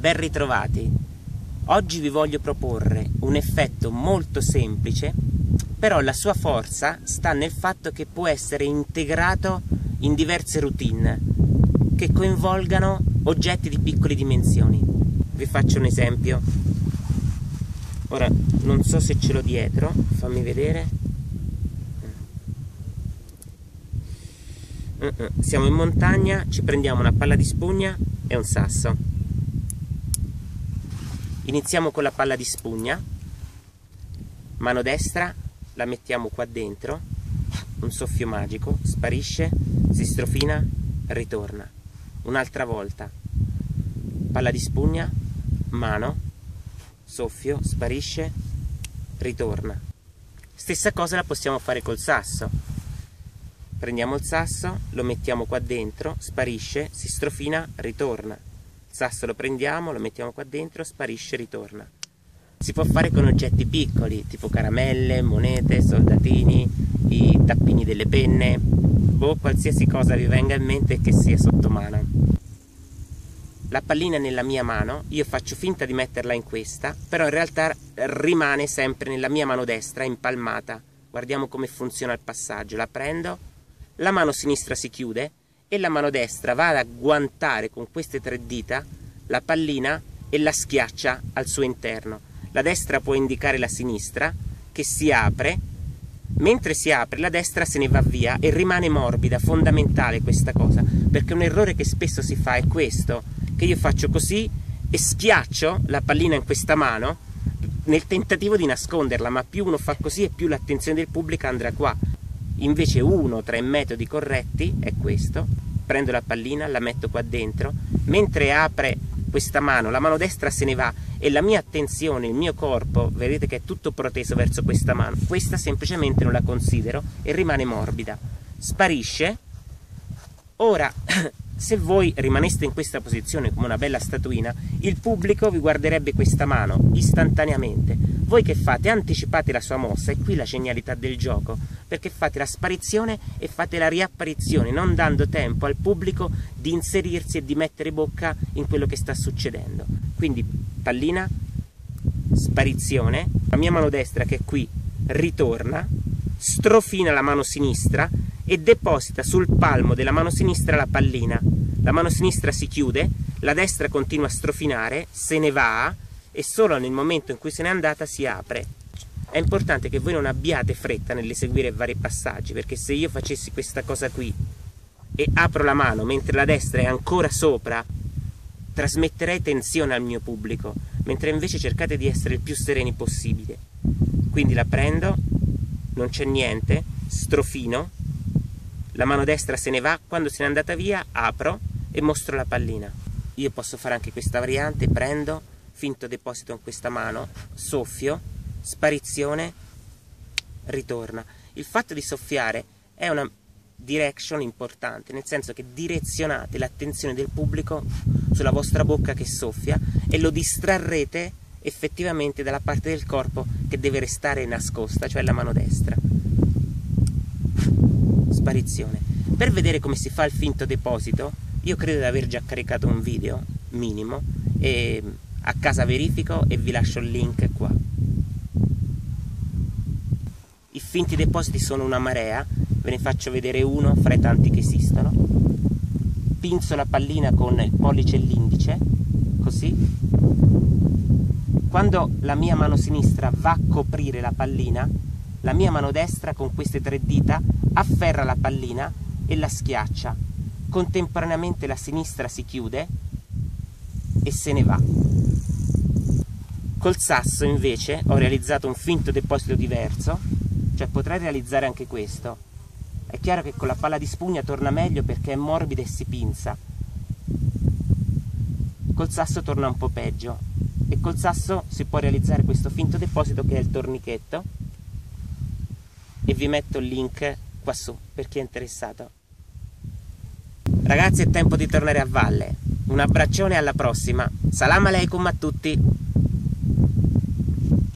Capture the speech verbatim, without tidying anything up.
ben ritrovati. Oggi vi voglio proporre un effetto molto semplice, però la sua forza sta nel fatto che può essere integrato in diverse routine che coinvolgano oggetti di piccole dimensioni. Vi faccio un esempio. Ora, non so se ce l'ho dietro, fammi vedere. Siamo in montagna, ci prendiamo una palla di spugna e un sasso. Iniziamo con la palla di spugna, mano destra, la mettiamo qua dentro, un soffio magico, sparisce, si strofina, ritorna. Un'altra volta, palla di spugna, mano, soffio, sparisce, ritorna. Stessa cosa la possiamo fare col sasso. Prendiamo il sasso, lo mettiamo qua dentro, sparisce, si strofina, ritorna. Il sasso lo prendiamo, lo mettiamo qua dentro, sparisce, ritorna. Si può fare con oggetti piccoli, tipo caramelle, monete, soldatini, i tappini delle penne, o qualsiasi cosa vi venga in mente che sia sotto mano. La pallina nella mia mano, io faccio finta di metterla in questa, però in realtà rimane sempre nella mia mano destra, impalmata. Guardiamo come funziona il passaggio. La prendo, la mano sinistra si chiude e la mano destra va ad agguantare con queste tre dita la pallina e la schiaccia al suo interno. La destra può indicare la sinistra, che si apre. Mentre si apre, la destra se ne va via e rimane morbida. Fondamentale questa cosa, perché un errore che spesso si fa è questo, che io faccio così e schiaccio la pallina in questa mano nel tentativo di nasconderla, ma più uno fa così e più l'attenzione del pubblico andrà qua. Invece uno tra i metodi corretti è questo: prendo la pallina, la metto qua dentro, mentre apre questa mano, la mano destra se ne va e la mia attenzione, il mio corpo, vedete che è tutto proteso verso questa mano. Questa semplicemente non la considero e rimane morbida. Sparisce. Ora, se voi rimaneste in questa posizione come una bella statuina, il pubblico vi guarderebbe questa mano istantaneamente. Voi che fate? Anticipate la sua mossa, e qui la genialità del gioco, perché fate la sparizione e fate la riapparizione, non dando tempo al pubblico di inserirsi e di mettere bocca in quello che sta succedendo. Quindi pallina, sparizione, la mia mano destra che è qui ritorna, strofina la mano sinistra e deposita sul palmo della mano sinistra la pallina. La mano sinistra si chiude, la destra continua a strofinare, se ne va e solo nel momento in cui se n'è andata si apre. È importante che voi non abbiate fretta nell'eseguire vari passaggi, perché se io facessi questa cosa qui e apro la mano mentre la destra è ancora sopra, trasmetterei tensione al mio pubblico, mentre invece cercate di essere il più sereni possibile. Quindi la prendo, non c'è niente, strofino, la mano destra se ne va, quando se n'è andata via apro e mostro la pallina. Io posso fare anche questa variante: prendo, finto deposito in questa mano, soffio, sparizione, ritorna. Il fatto di soffiare è una direction importante, nel senso che direzionate l'attenzione del pubblico sulla vostra bocca che soffia e lo distrarrete effettivamente dalla parte del corpo che deve restare nascosta, cioè la mano destra. Sparizione. Per vedere come si fa il finto deposito, io credo di aver già caricato un video minimo e a casa verifico e vi lascio il link qua. I finti depositi sono una marea, ve ne faccio vedere uno fra i tanti che esistono. Pinzo la pallina con il pollice e l'indice, così. Quando la mia mano sinistra va a coprire la pallina, la mia mano destra con queste tre dita afferra la pallina e la schiaccia. Contemporaneamente la sinistra si chiude e se ne va. Col sasso invece ho realizzato un finto deposito diverso, cioè potrei realizzare anche questo. È chiaro che con la palla di spugna torna meglio perché è morbida e si pinza. Col sasso torna un po' peggio, e col sasso si può realizzare questo finto deposito che è il tornichetto, e vi metto il link qua su per chi è interessato. Ragazzi, è tempo di tornare a valle. Un abbraccione, alla prossima. Salam aleikum a tutti.